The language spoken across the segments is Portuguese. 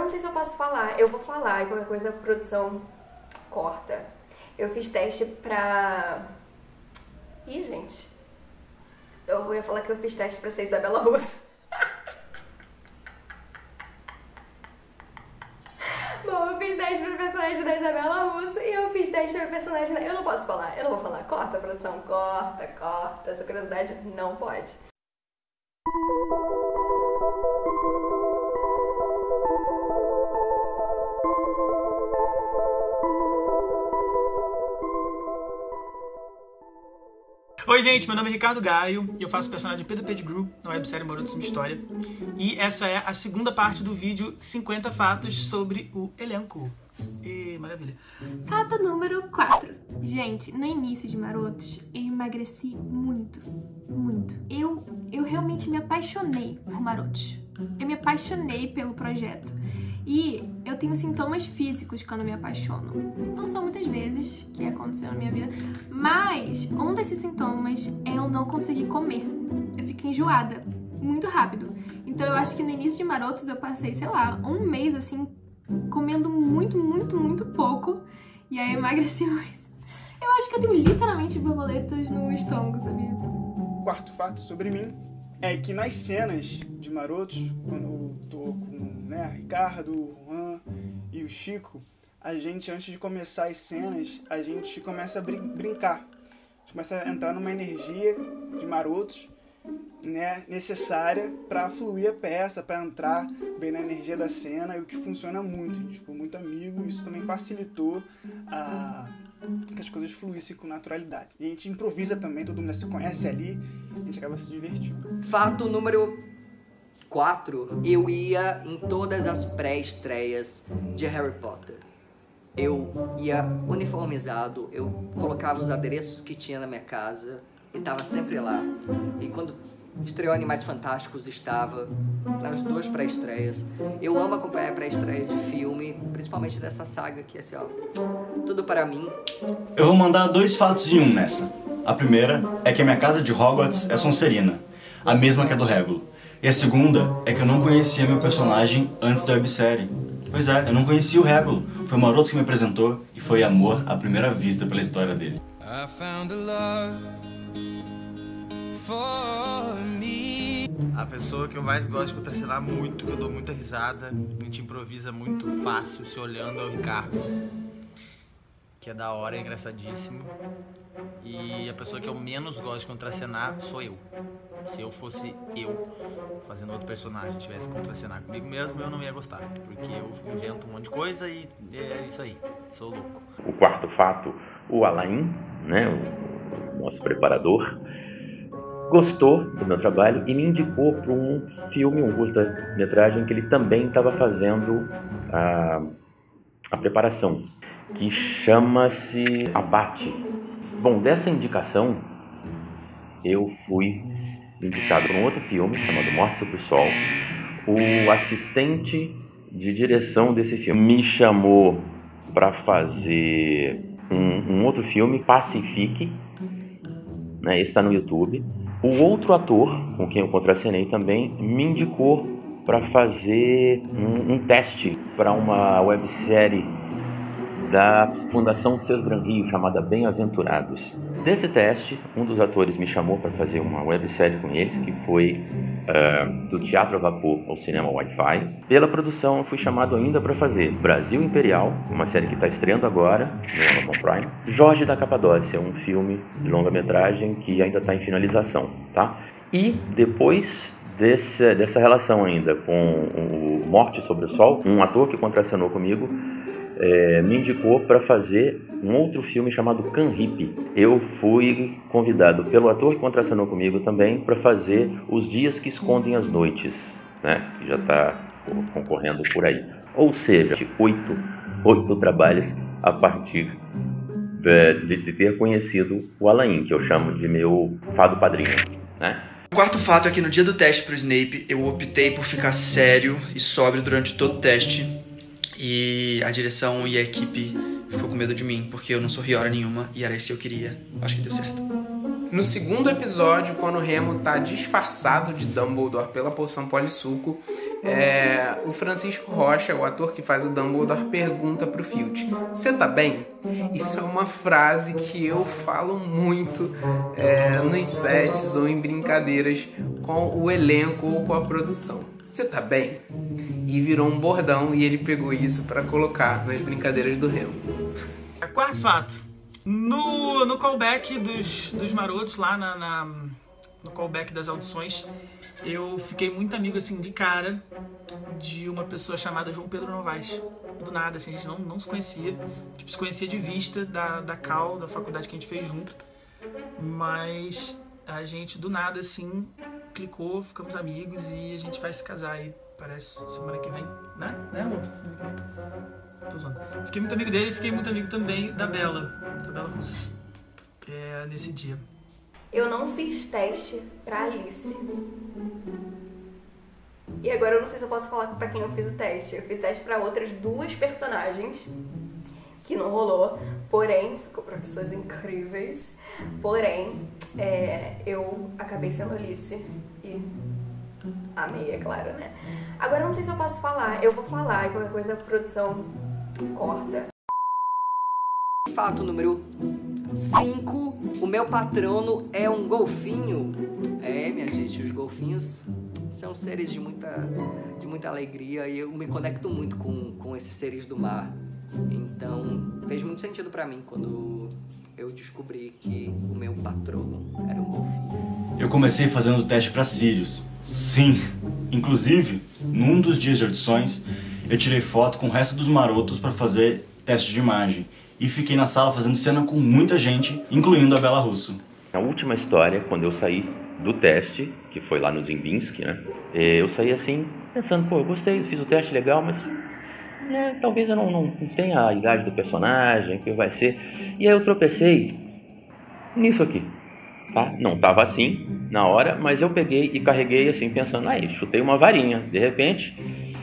não sei se eu posso falar. Eu vou falar, e qualquer coisa a produção corta. Eu fiz teste pra... Ih, gente. Eu ia falar que eu fiz teste pra ser Isabela Russo. Bom, eu fiz teste pro personagem da Isabela Russo e eu fiz teste pro personagem da... Eu não posso falar, eu não vou falar. Corta, produção, corta. Essa curiosidade não pode. Oi gente, meu nome é Ricardo Gaio e eu faço o personagem Pedro Pettigrew na websérie Marotos Uma História. E essa é a segunda parte do vídeo 50 fatos sobre o elenco. E maravilha. Fato número 4. Gente, no início de Marotos, eu emagreci muito. Eu realmente me apaixonei por Marotos. Eu me apaixonei pelo projeto. E eu tenho sintomas físicos quando eu me apaixono. Não são muitas vezes que aconteceu na minha vida, mas um desses sintomas é eu não conseguir comer. Eu fico enjoada muito rápido. Então eu acho que no início de Marotos eu passei, sei lá, um mês assim, comendo muito pouco. E aí eu emagreci muito. Eu acho que eu tenho literalmente borboletas no estômago, sabia? O quarto fato sobre mim é que nas cenas de Marotos, quando eu tô com Ricardo, o Juan e o Chico, a gente, antes de começar as cenas, a gente começa a brincar. A gente começa a entrar numa energia de Marotos, né, necessária para fluir a peça, para entrar bem na energia da cena, e o que funciona muito. A gente ficou muito amigo, isso também facilitou que as coisas fluíssem com naturalidade. E a gente improvisa também, todo mundo se conhece ali, a gente acaba se divertindo. Fato número 4, eu ia em todas as pré-estreias de Harry Potter. Eu ia uniformizado, eu colocava os adereços que tinha na minha casa e tava sempre lá. E quando estreou Animais Fantásticos, estava nas 2 pré-estreias. Eu amo acompanhar a pré-estreia de filme, principalmente dessa saga que é assim, ó, tudo para mim. Eu vou mandar 2 fatos em um nessa. A primeira é que a minha casa de Hogwarts é Sonserina, a mesma que a do Régulo. E a segunda é que eu não conhecia meu personagem antes da websérie. Pois é, eu não conhecia o Régulo. Foi o Marotos que me apresentou e foi amor à primeira vista pela história dele. I found a love for me. A pessoa que eu mais gosto de contracenar muito, que eu dou muita risada, a gente improvisa muito fácil se olhando, é o Ricardo, que é da hora, é engraçadíssimo. E a pessoa que eu menos gosto de contracenar sou eu. Se eu fosse eu fazendo outro personagem, tivesse que contracenar comigo mesmo, eu não ia gostar, porque eu invento um monte de coisa e é isso aí, sou louco. O quarto fato, o Alain, né, o nosso preparador, gostou do meu trabalho e me indicou para um filme, um curta-metragem que ele também estava fazendo a preparação, que chama-se Abate. Bom, dessa indicação, eu fui indicado para um outro filme chamado Morte sobre o Sol. O assistente de direção desse filme me chamou para fazer um outro filme, Pacifique, né? Esse está no YouTube. O outro ator, com quem eu contracenei também, me indicou para fazer um teste para uma websérie da Fundação Cesbran Rio, chamada Bem-Aventurados. Desse teste, um dos atores me chamou para fazer uma websérie com eles, que foi do Teatro a Vapor ao Cinema Wi-Fi. Pela produção, eu fui chamado ainda para fazer Brasil Imperial, uma série que está estreando agora no Amazon Prime. Jorge da Capadócia, um filme de longa-metragem que ainda está em finalização, tá? E depois dessa relação ainda com o Morte sobre o Sol, um ator que contracenou comigo me indicou para fazer um outro filme chamado Canhip. Eu fui convidado pelo ator que contracenou comigo também para fazer Os Dias que Escondem as Noites, né? Que já está concorrendo por aí. Ou seja, 8 trabalhos a partir de ter conhecido o Alain, que eu chamo de meu fado padrinho, né? O quarto fato é que no dia do teste pro Snape, eu optei por ficar sério e sóbrio durante todo o teste. E a direção e a equipe ficou com medo de mim, porque eu não sorri hora nenhuma e era isso que eu queria. Acho que deu certo. No segundo episódio, quando o Remo tá disfarçado de Dumbledore pela poção Polissuco, o Francisco Rocha, o ator que faz o Dumbledore, pergunta pro Filch: "Você tá bem?" Isso é uma frase que eu falo muito nos sets ou em brincadeiras com o elenco ou com a produção. "Você tá bem?" E virou um bordão e ele pegou isso pra colocar nas brincadeiras do Remo. Quarto fato. No callback dos marotos, lá no callback das audições, eu fiquei muito amigo, assim, de cara, de uma pessoa chamada João Pedro Novaes. Do nada, assim, a gente não se conhecia. Tipo, se conhecia de vista da Cal, da faculdade que a gente fez junto. Mas a gente, do nada, assim, clicou, ficamos amigos e a gente vai se casar aí, parece, semana que vem, né? Né, amor? Semana que vem. Tô usando. Fiquei muito amigo dele e fiquei muito amigo também da Bela Russo, nesse dia. Eu não fiz teste pra Alice. E agora eu não sei se eu posso falar pra quem eu fiz o teste. Eu fiz teste pra outras 2 personagens, que não rolou, porém, ficou pra pessoas incríveis. Porém, eu acabei sendo Alice e amei, é claro, né? Agora eu não sei se eu posso falar. Eu vou falar e qualquer coisa a produção corta. Fato número 5. O meu patrono é um golfinho. Minha gente, os golfinhos são seres de muita alegria e eu me conecto muito com esses seres do mar. Então, fez muito sentido pra mim quando eu descobri que o meu patrono era um golfinho. Eu comecei fazendo o teste pra Sirius. Sim, inclusive, num dos dias de audições, eu tirei foto com o resto dos marotos para fazer teste de imagem. E fiquei na sala fazendo cena com muita gente, incluindo a Bela Russo. A última história, quando eu saí do teste, que foi lá no Zimbinski, né? Eu saí assim, pensando, pô, eu gostei, fiz o teste legal, mas talvez eu não tenha a idade do personagem, que vai ser. E aí eu tropecei nisso aqui. Tá? Não estava assim na hora, mas eu peguei e carreguei assim, pensando, chutei uma varinha. De repente,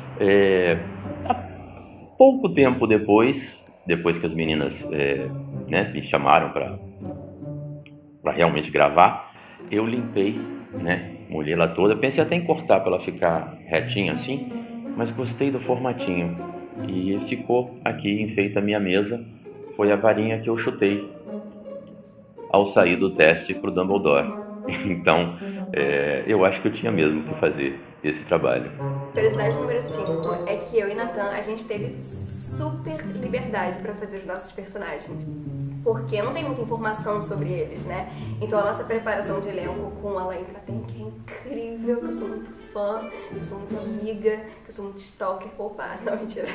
pouco tempo depois que as meninas me chamaram para realmente gravar, eu limpei, molhei ela toda. Pensei até em cortar para ela ficar retinha assim, mas gostei do formatinho e ficou aqui enfeita a minha mesa. Foi a varinha que eu chutei ao sair do teste pro Dumbledore. Então, eu acho que eu tinha mesmo que fazer esse trabalho. Curiosidade número 5 é que eu e Nathan, a gente teve super liberdade para fazer os nossos personagens. Porque não tem muita informação sobre eles, né? Então a nossa preparação de elenco com a Alain Caten, que é incrível, que eu sou muito fã, que eu sou muito amiga, que eu sou muito stalker, não, mentira.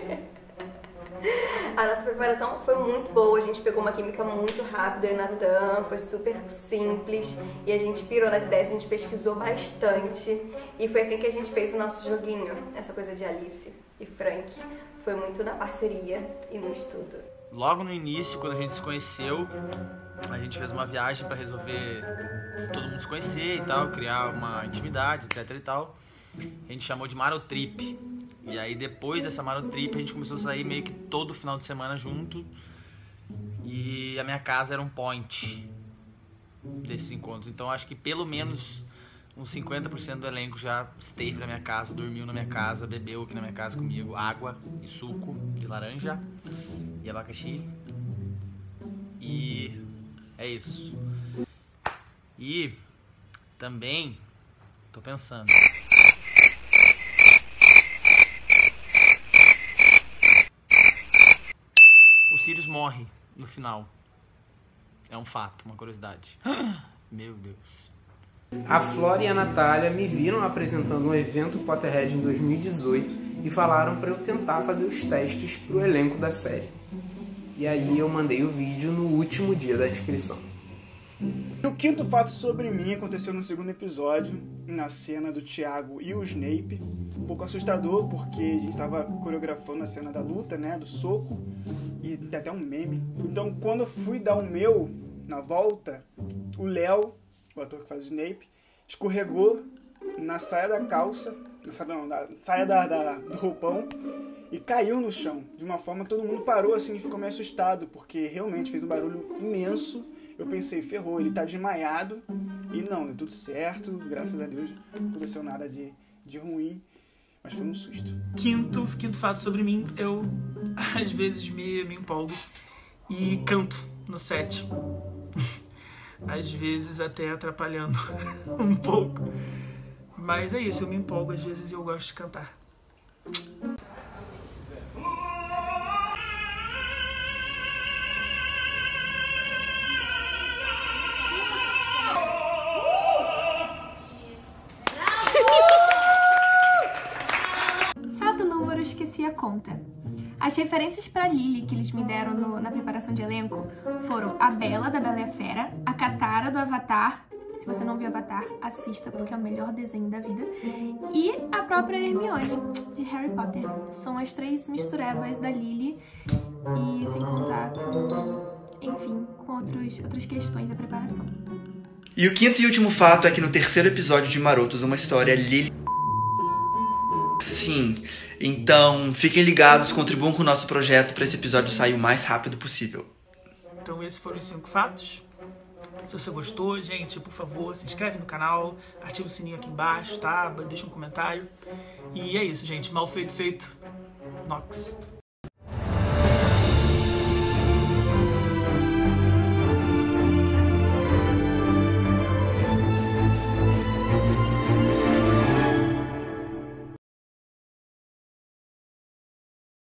A nossa preparação foi muito boa, a gente pegou uma química muito rápida, eu e Nathan, foi super simples e a gente pirou nas ideias, a gente pesquisou bastante e foi assim que a gente fez o nosso joguinho, essa coisa de Alice e Frank, foi muito na parceria e no estudo. Logo no início, quando a gente se conheceu, a gente fez uma viagem pra resolver todo mundo se conhecer e tal, criar uma intimidade, etc e tal. A gente chamou de Marotrip. E aí depois dessa Marotrip a gente começou a sair meio que todo final de semana junto. E a minha casa era um point desses encontros. Então acho que pelo menos uns 50% do elenco já esteve na minha casa, dormiu na minha casa, bebeu aqui na minha casa comigo água e suco de laranja e abacaxi. E é isso. E também tô pensando. O Sirius morre no final. É um fato, uma curiosidade. Meu Deus. A Flora e a Natália me viram apresentando um evento Potterhead em 2018 e falaram para eu tentar fazer os testes pro elenco da série. E aí eu mandei o vídeo no último dia da inscrição. E o quinto fato sobre mim aconteceu no segundo episódio, na cena do Tiago e o Snape. Um pouco assustador, porque a gente estava coreografando a cena da luta, né, do soco, e tem até um meme. Então, quando eu fui dar o meu, na volta, o Léo, o ator que faz o Snape, escorregou na saia da calça, na saia do roupão, e caiu no chão, de uma forma que todo mundo parou assim e ficou meio assustado, porque realmente fez um barulho imenso. eu pensei, ferrou, ele tá desmaiado. E não, deu tudo certo, graças a Deus, não aconteceu nada de ruim. Mas foi um susto. Quinto fato sobre mim, eu às vezes me empolgo e canto no set. Às vezes até atrapalhando um pouco. Mas é isso, eu me empolgo às vezes e eu gosto de cantar. Fato número, esqueci a conta. As referências pra Lily que eles me deram na preparação de elenco foram a Bella, da Bela e a Fera, a Katara, do Avatar. Se você não viu Avatar, assista, porque é o melhor desenho da vida. E a própria Hermione, de Harry Potter. São as 3 misturebas da Lily. E sem contar com, enfim, com outras questões da preparação. E o quinto e último fato é que no terceiro episódio de Marotos, uma história Lily... Sim, então fiquem ligados, contribuam com o nosso projeto para esse episódio sair o mais rápido possível. Então esses foram os 5 fatos. Se você gostou, gente, por favor, se inscreve no canal, ativa o sininho aqui embaixo, tá? Deixa um comentário. E é isso, gente. Mal feito, feito. Nox.